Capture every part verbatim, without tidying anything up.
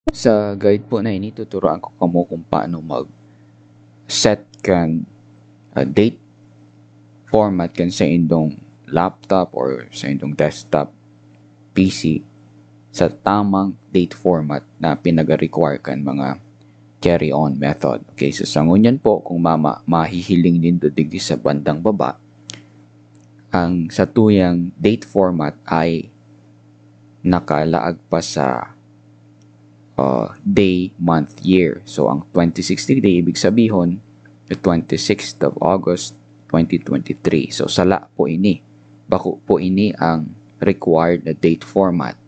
Sa guide po na ini, tuturuan ko kamo kung paano mag-set kan uh, date format kan sa indong laptop or sa indong desktop P C sa tamang date format na pinag-require kan mga carry-on method. Okay, so sa ngunyan po, kung mama, mahihiling din do digdi sa bandang baba, ang sa tuyang date format ay nakalaag pa sa uh, day, month, year. So, ang twenty sixty day, ibig sabihin, the twenty-sixth of August, twenty twenty-three. So, sala po ini. Bako po ini ang required na date format.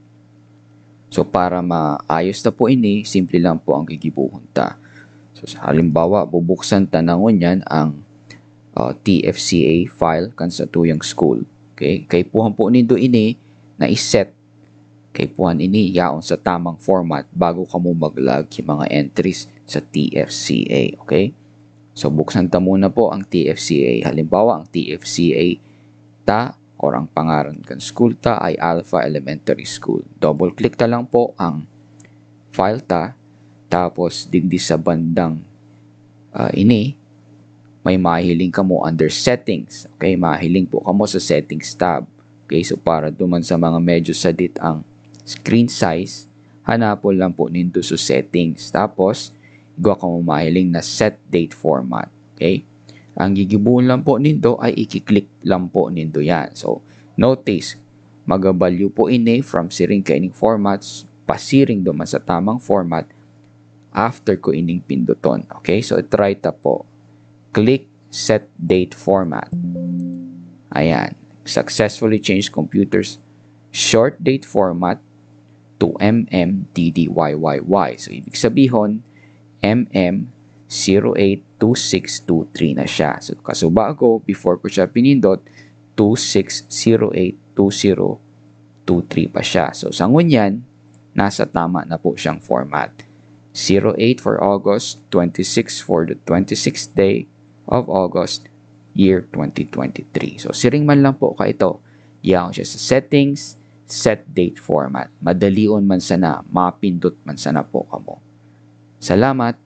So, para maayos na po ini, simple lang po ang gigibuhon ta. So, sa halimbawa, bubuksan ta na ngunyan ang uh, T F C A file kan sa tuyang school. Okay? Kay puhan po nindo ini na iset kay puhan ini yaon sa tamang format bago ka mo mag-log yung mga entries sa T F C A. Okay? So, buksan ta muna po ang T F C A. Halimbawa, ang T F C A ta or ang pangaran kan school ta ay Alpha Elementary School. Double click ta lang po ang file ta, tapos digdi sa bandang uh, ini may mahiling ka mo under settings. Okay, mahiling po ka mo sa settings tab. Okay, so para duman sa mga medyo sadit ang screen size, hanapon lang po nindo sa settings. Tapos, igawa ka mo mahiling na set date format. Okay, ang gigibuon lang po nindo ay i-click lang po nindo yan. So, notice, magabalyo po ini from siring kaining formats, pasiring duman sa tamang format after ko ining pinduton. Okay, so try ta po. Click set date format. Ayan. Successfully changed computers short date format to M M D D Y Y Y. So, ibig sabihin, M M zero eight two six two three na siya. So, kasuba ko, before ko siya pinindot, two six zero eight two zero two three pa siya. So, sa ngunyan, nasa tama na po siyang format. zero eight for August, twenty-six for the twenty-sixth day of August, year twenty twenty-three. So, siring man lang po ka ito. Iyaon siya sa settings, set date format. Madalion man sana, mapindot man sana po kamo. Salamat!